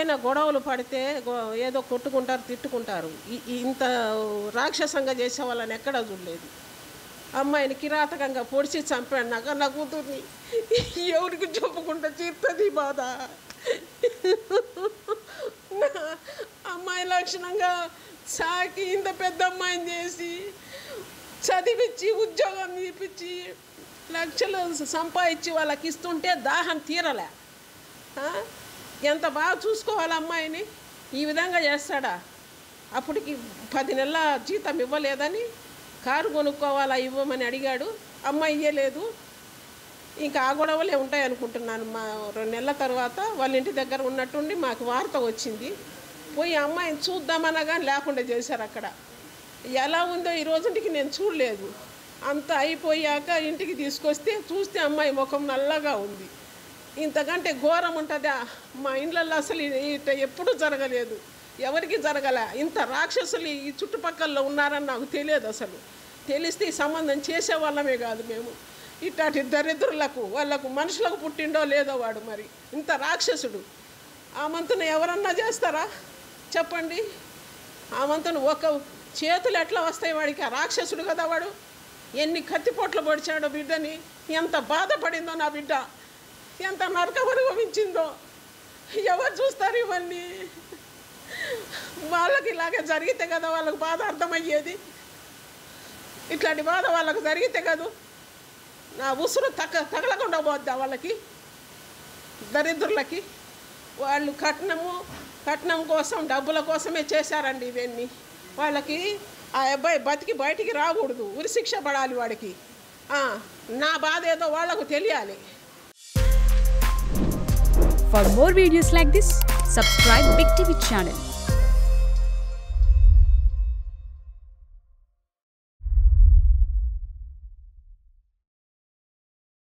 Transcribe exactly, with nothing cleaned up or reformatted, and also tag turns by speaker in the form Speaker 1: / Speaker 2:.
Speaker 1: ఏదైనా గొడవలు పడితే ఏదో కొట్టుకుంటారు, తిట్టుకుంటారు. ఇంత రాక్షసంగా చేసే వాళ్ళని ఎక్కడా చూడలేదు. అమ్మాయిని కిరాతకంగా పొడిచి చంపాడు. నాకు నా కూతుర్ని ఎవరికి చెప్పుకుంటా తీరుతుంది బాధ. అమ్మాయి లక్షణంగా సాకి ఇంత పెద్ద అమ్మాయిని చేసి చదివించి ఉద్యోగం ఇప్పించి లక్షలు సంపాదించి వాళ్ళకి ఇస్తుంటే దాహం తీరలే. ఎంత బాగా చూసుకోవాలి అమ్మాయిని, ఈ విధంగా చేస్తాడా? అప్పటికి పది నెలల జీతం ఇవ్వలేదని కారు కొనుక్కోవాలా ఇవ్వమని అడిగాడు. అమ్మాయి ఇవ్వలేదు. ఇంకా ఆ గొడవలే ఉంటాయి అనుకుంటున్నాను. మా రెండు నెలల తర్వాత వాళ్ళ ఇంటి దగ్గర ఉన్నట్టుండి మాకు వార్త వచ్చింది. పోయి అమ్మాయిని చూద్దామనగా లేకుండా చేశారు. అక్కడ ఎలా ఉందో ఈ రోజుకి నేను చూడలేదు. అంత అయిపోయాక ఇంటికి తీసుకొస్తే చూస్తే అమ్మాయి ముఖం నల్లగా ఉంది. ఇంతకంటే ఘోరం ఉంటుందా? మా ఇండ్లలో అసలు ఇట ఎప్పుడూ జరగలేదు, ఎవరికి జరగలే. ఇంత రాక్షసులు ఈ చుట్టుపక్కల ఉన్నారని నాకు తెలియదు. అసలు తెలిస్తే ఈ సంబంధం చేసేవాళ్ళమే కాదు మేము. ఇట్లాంటి దరిద్రులకు వాళ్ళకు మనుషులకు పుట్టిండో లేదో వాడు. మరి ఇంత రాక్షసుడు ఆ మంతును ఎవరన్నా చేస్తారా చెప్పండి? ఆ మంతును ఒక చేతులు ఎట్లా వస్తాయి వాడికి? ఆ రాక్షసుడు కదా వాడు. ఎన్ని కత్తిపోట్లు పొడిచాడో బిడ్డని, ఎంత బాధపడిందో నా బిడ్డ, ఎంత నరకం అనుభవించిందో. ఎవరు చూస్తారు ఇవన్నీ? వాళ్ళకి ఇలాగే జరిగితే కదా వాళ్ళకు బాధ అర్థమయ్యేది. ఇట్లాంటి బాధ వాళ్ళకు జరిగితే కదా నా ఉసురు తగ తగలకుండా పోద్దా వాళ్ళకి, దరిద్రులకి. వాళ్ళు కట్నము కట్నం కోసం డబ్బుల కోసమే చేశారండి ఇవన్నీ. వాళ్ళకి ఆ అబ్బాయి బతికి బయటికి రాకూడదు, ఉరిశిక్ష పడాలి వాడికి. నా బాధ ఏదో వాళ్ళకు తెలియాలి.
Speaker 2: For more videos like this, subscribe Big T V channel.